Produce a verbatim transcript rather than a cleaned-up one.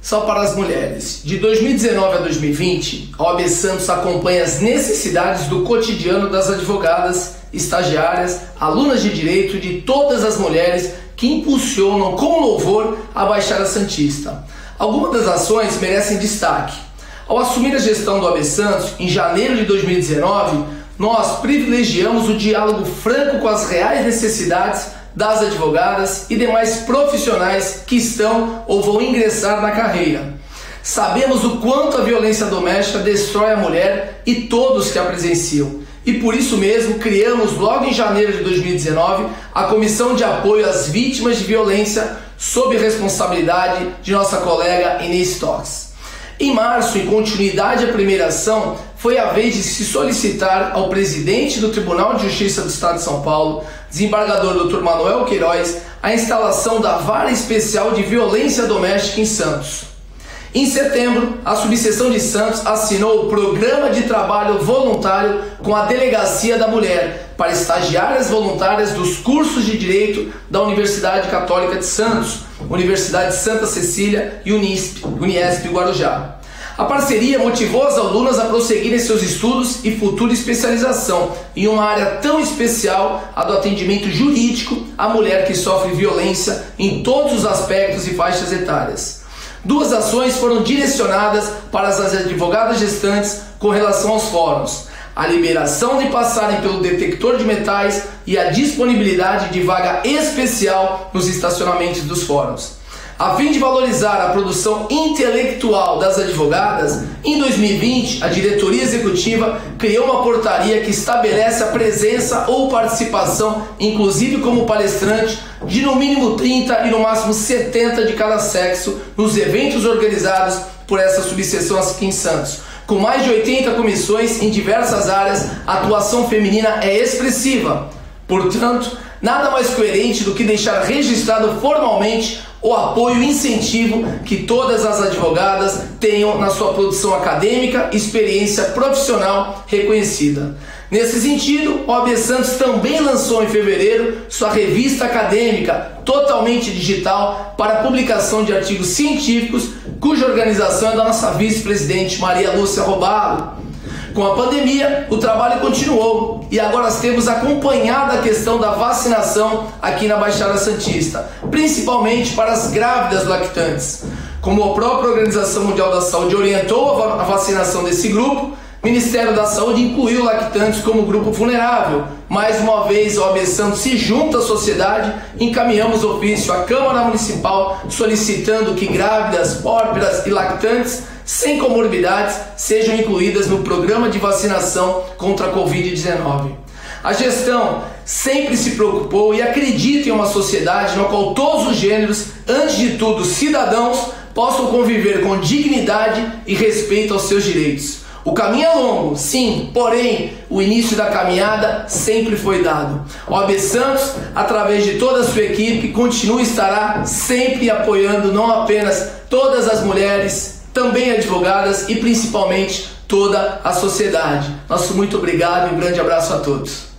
só para as mulheres. De dois mil e dezenove a dois mil e vinte, a O A B Santos acompanha as necessidades do cotidiano das advogadas, estagiárias, alunas de direito e de todas as mulheres que impulsionam com louvor a Baixada Santista. Algumas das ações merecem destaque. Ao assumir a gestão do O A B Santos, em janeiro de dois mil e dezenove, nós privilegiamos o diálogo franco com as reais necessidades das advogadas e demais profissionais que estão ou vão ingressar na carreira. Sabemos o quanto a violência doméstica destrói a mulher e todos que a presenciam. E por isso mesmo criamos logo em janeiro de dois mil e dezenove a Comissão de Apoio às Vítimas de Violência sob responsabilidade de nossa colega Inês Tox. Em março, em continuidade à primeira ação, foi a vez de se solicitar ao presidente do Tribunal de Justiça do Estado de São Paulo, desembargador doutor Manuel Queiroz, a instalação da Vara Especial de Violência Doméstica em Santos. Em setembro, a subseção de Santos assinou o Programa de Trabalho Voluntário com a Delegacia da Mulher para estagiárias voluntárias dos cursos de Direito da Universidade Católica de Santos, Universidade Santa Cecília e Unisp, Uniesp Guarujá. A parceria motivou as alunas a prosseguirem seus estudos e futura especialização em uma área tão especial, a do atendimento jurídico à mulher que sofre violência em todos os aspectos e faixas etárias. Duas ações foram direcionadas para as advogadas gestantes com relação aos fóruns: a liberação de passarem pelo detector de metais e a disponibilidade de vaga especial nos estacionamentos dos fóruns. A fim de valorizar a produção intelectual das advogadas, em dois mil e vinte, a diretoria executiva criou uma portaria que estabelece a presença ou participação, inclusive como palestrante, de no mínimo trinta e no máximo setenta de cada sexo nos eventos organizados por essa subseção aqui em Santos. Com mais de oitenta comissões em diversas áreas, a atuação feminina é expressiva. Portanto, nada mais coerente do que deixar registrado formalmente o apoio e incentivo que todas as advogadas tenham na sua produção acadêmica e experiência profissional reconhecida. Nesse sentido, o O A B Santos também lançou em fevereiro sua revista acadêmica totalmente digital para publicação de artigos científicos, cuja organização é da nossa vice-presidente Maria Lúcia Robalo. Com a pandemia, o trabalho continuou e agora nós temos acompanhado a questão da vacinação aqui na Baixada Santista, principalmente para as grávidas lactantes. Como a própria Organização Mundial da Saúde orientou a vacinação desse grupo, o Ministério da Saúde incluiu lactantes como grupo vulnerável. Mais uma vez, o O A B Santos se junta à sociedade, encaminhamos ofício à Câmara Municipal solicitando que grávidas, pórfiras e lactantes sem comorbidades sejam incluídas no programa de vacinação contra a covid dezenove. A gestão sempre se preocupou e acredita em uma sociedade na qual todos os gêneros, antes de tudo cidadãos, possam conviver com dignidade e respeito aos seus direitos. O caminho é longo, sim, porém, o início da caminhada sempre foi dado. O O A B Santos, através de toda a sua equipe, continua e estará sempre apoiando não apenas todas as mulheres, também advogadas e principalmente toda a sociedade. Nosso muito obrigado e um grande abraço a todos.